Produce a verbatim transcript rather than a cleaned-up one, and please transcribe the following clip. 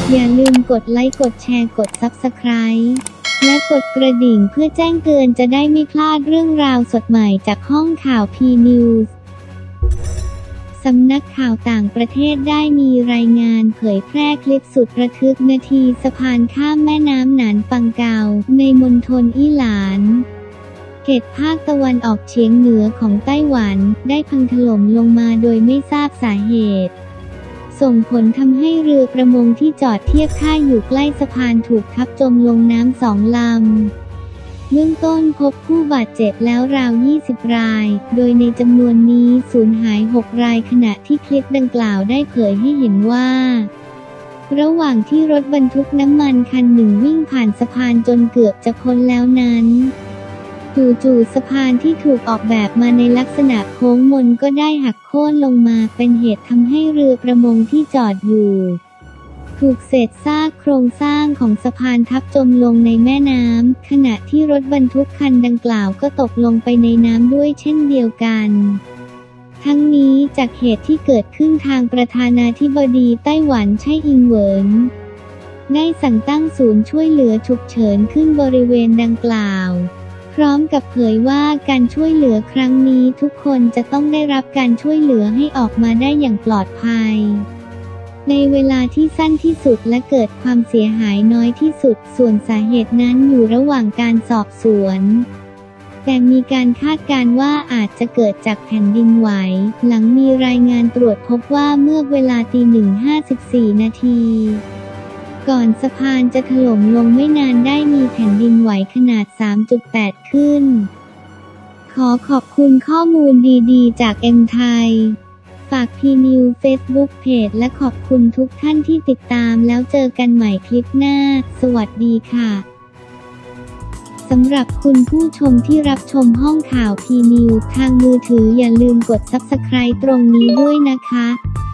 อย่าลืมกดไลค์กดแชร์กด ซับสไครบ์ และกดกระดิ่งเพื่อแจ้งเตือนจะได้ไม่พลาดเรื่องราวสดใหม่จากห้องข่าว พี นิวส์ สำนักข่าวต่างประเทศได้มีรายงานเผยแพร่คลิปสุดระทึกนาทีสะพานข้ามแม่น้ำหนานปังเกาในมณฑลอี้หลานเขตภาคตะวันออกเฉียงเหนือของไต้หวันได้พังถล่มลงมาโดยไม่ทราบสาเหตุส่งผลทำให้เรือประมงที่จอดเทียบท่าอยู่ใกล้สะพานถูกทับจมลงน้ำสองลำเบื้องต้นพบผู้บาดเจ็บแล้วราว ยี่สิบ รายโดยในจำนวนนี้สูญหาย หก รายขณะที่คลิปดังกล่าวได้เผยให้เห็นว่าระหว่างที่รถบรรทุกน้ำมันคันหนึ่งวิ่งผ่านสะพานจนเกือบจะพ้นแล้วนั้นจู่ๆสะพานที่ถูกออกแบบมาในลักษณะโค้งมนก็ได้หักโค่นลงมาเป็นเหตุทำให้เรือประมงที่จอดอยู่ถูกเศษซากโครงสร้างของสะพานทับจมลงในแม่น้ำขณะที่รถบรรทุกคันดังกล่าวก็ตกลงไปในน้ำด้วยเช่นเดียวกันทั้งนี้จากเหตุที่เกิดขึ้นทางประธานาธิบดีไต้หวันไช่อิงเหวินได้สั่งตั้งศูนย์ช่วยเหลือฉุกเฉินขึ้นบริเวณดังกล่าวพร้อมกับเผยว่าการช่วยเหลือครั้งนี้ทุกคนจะต้องได้รับการช่วยเหลือให้ออกมาได้อย่างปลอดภัยในเวลาที่สั้นที่สุดและเกิดความเสียหายน้อยที่สุดส่วนสาเหตุนั้นอยู่ระหว่างการสอบสวนแต่มีการคาดการณ์ว่าอาจจะเกิดจากแผ่นดินไหวหลังมีรายงานตรวจพบว่าเมื่อเวลาตีหนึ่งห้าสิบสี่นาทีก่อนสะพานจะถล่มลงไม่นานได้มีแผ่นดินไหวขนาด สามจุดแปด ขึ้นขอขอบคุณข้อมูลดีๆจากเอ็มไทยฝาก พี นิวส์ เฟซบุ๊ก เพจและขอบคุณทุกท่านที่ติดตามแล้วเจอกันใหม่คลิปหน้าสวัสดีค่ะสำหรับคุณผู้ชมที่รับชมห้องข่าว พี นิวส์ ทางมือถืออย่าลืมกด ซับสไครบ์ ตรงนี้ด้วยนะคะ